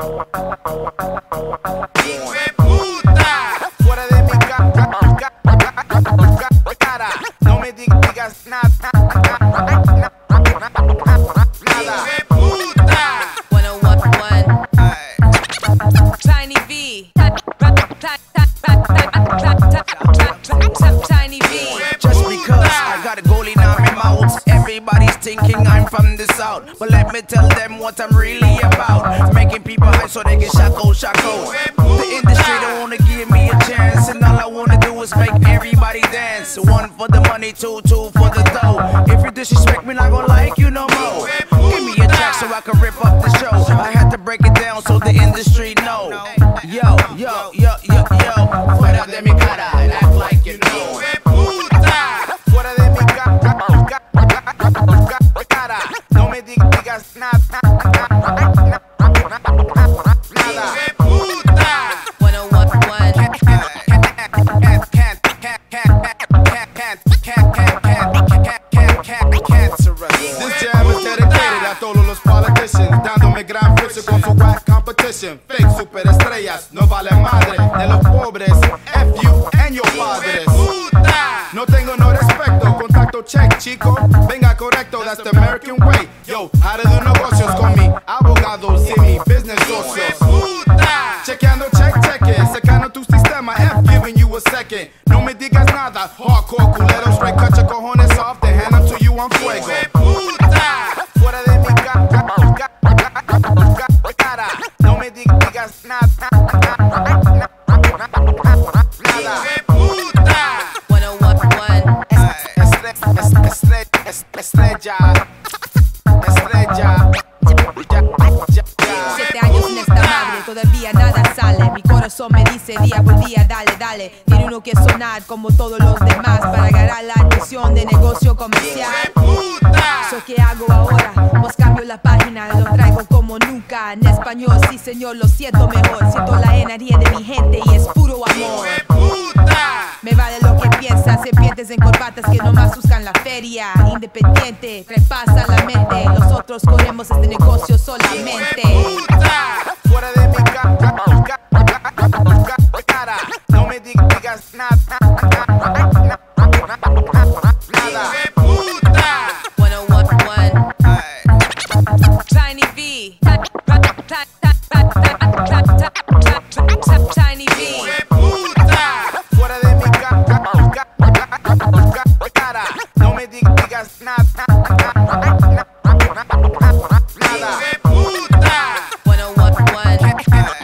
Fuera de mi cara, no me digas nada. Tiny V. Tiny V. Just because I got a goalie in my mouth, everybody's thinking I'm from the south. But let me tell them what I'm really about. Making people high so they can shako. The industry don't wanna give me a chance, and all I wanna do is make everybody dance. One for the money, two for the dough. If you disrespect me, not gonna like you no more. Give me a track so I can rip up the show. I had to break it down so the industry know. Yo, fuera de mi cara, act like you know. Fuera de mi cara, no me digas nada. 101. This jam is dedicated a todos los politicians, dándome gran precio con su whack competition. Fake superestrellas, no valen madre de los pobres. F you and your padres. No tengo no respeto, contacto check, chico. Venga correcto, that's the American way. Yo, how to do negocios con mi abogados y mi business socios. Chequeando cheque, sacando tu sistema, F giving you a second. No me digas nada, hardcore culeros, straight cut your cojones off, then hand them to you on fuego. Fuera de mi cara, no me digas nada. 101. Estrella. 7 años en esta madre, todavía nada sale. Mi corazón me dice día por día, dale. Tiene uno que sonar como todos los demás para ganar la admisión de negocio comercial. So, ¿qué hago ahora? Pues cambio la página, lo traigo como nunca. En español, sí señor, lo siento mejor. Siento la energía de mi gente y es puro amor. Me vale lo que piensas, serpientes en corbatas que nomás buscan la feria. Independiente, trepasa la mente. Nosotros corremos este negocio solamente. Fuera de mi cara, no me digas nada. 101. Tiny V. Tiny V. Fuera de mi cara, no me digas nada. 101.